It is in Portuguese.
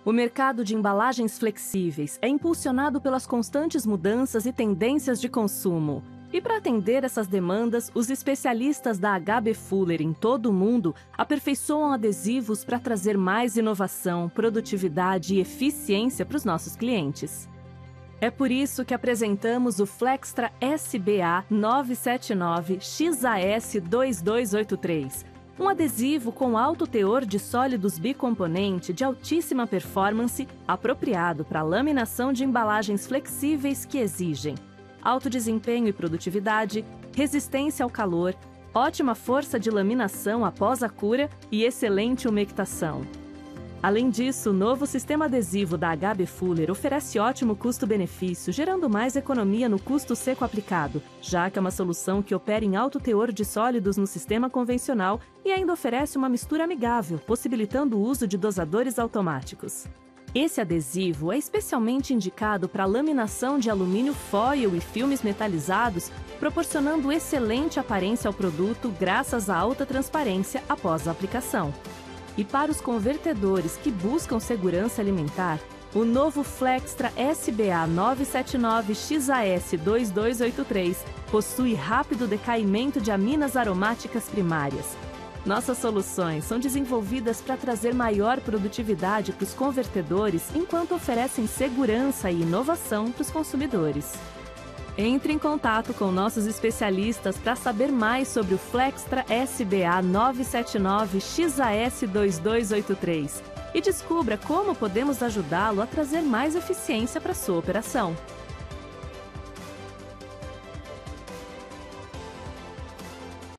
O mercado de embalagens flexíveis é impulsionado pelas constantes mudanças e tendências de consumo. E para atender essas demandas, os especialistas da HB Fuller em todo o mundo aperfeiçoam adesivos para trazer mais inovação, produtividade e eficiência para os nossos clientes. É por isso que apresentamos o Flextra SBA 979 XAS 2283, um adesivo com alto teor de sólidos bicomponente de altíssima performance, apropriado para laminação de embalagens flexíveis que exigem alto desempenho e produtividade, resistência ao calor, ótima força de laminação após a cura e excelente umectação. Além disso, o novo sistema adesivo da HB Fuller oferece ótimo custo-benefício, gerando mais economia no custo seco aplicado, já que é uma solução que opera em alto teor de sólidos no sistema convencional e ainda oferece uma mistura amigável, possibilitando o uso de dosadores automáticos. Esse adesivo é especialmente indicado para laminação de alumínio foil e filmes metalizados, proporcionando excelente aparência ao produto graças à alta transparência após a aplicação. E para os convertedores que buscam segurança alimentar, o novo Flextra SBA 979 XAS 2283 possui rápido decaimento de aminas aromáticas primárias. Nossas soluções são desenvolvidas para trazer maior produtividade para os convertedores, enquanto oferecem segurança e inovação para os consumidores. Entre em contato com nossos especialistas para saber mais sobre o Flextra SBA 979 XAS 2283 e descubra como podemos ajudá-lo a trazer mais eficiência para a sua operação.